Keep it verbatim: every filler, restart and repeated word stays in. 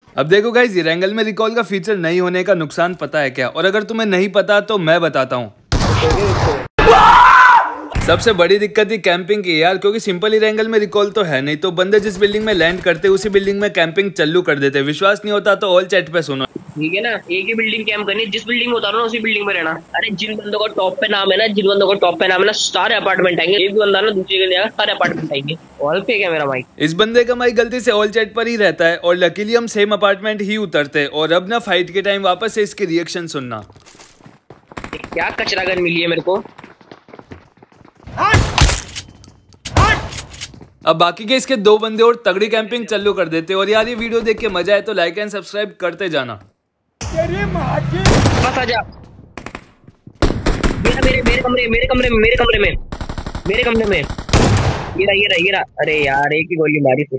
अब देखो गाइस, ये रैंगल में रिकॉल का फीचर नहीं होने का नुकसान पता है क्या? और अगर तुम्हें नहीं पता तो मैं बताता हूँ। सबसे बड़ी दिक्कत ही कैंपिंग की यार, क्योंकि सिंपल ही रैंगल में रिकॉल तो है नहीं, तो बंदे जिस बिल्डिंग में लैंड करते उसी बिल्डिंग में कैंपिंग चालू कर देते। विश्वास नहीं होता तो ऑल चैट पे सुनो, ठीक है ना। एक ही बिल्डिंग कैंप करनी, जिस बिल्डिंग में उतारो ना उसी बिल्डिंग में रहना। अरे जिन बंदों का टॉप पे नाम है ना, जिन बंदों का टॉप पे नाम है ना, सारे अपार्टमेंट आएंगे। एक भी बंदा ना दूसरे के लिए आएगा, सारे अपार्टमेंट आएंगे। ऑल पे क्या मेरा माइक? इस बंदे का माइक गलती से ऑल चैट पर ही रहता है और लकीली हम सेम अपार्टमेंट ही उतरते। और अब ना फाइट के टाइम वापस से इसके रिएक्शन सुनना। क्या कचरा गन मिली है मेरे को। अब बाकी के इसके दो बंदे और तगड़ी कैंपिंग चालू कर देते। और यार ये वीडियो देख के मजा आए तो लाइक एंड सब्सक्राइब करते जाना। बस आजा मेरे मेरे मेरे कमरे मेरे कमरे में मेरे कमरे में मेरे कमरे में ये रहा ये रहा ये रहा। अरे यार एक ही गोली मारी।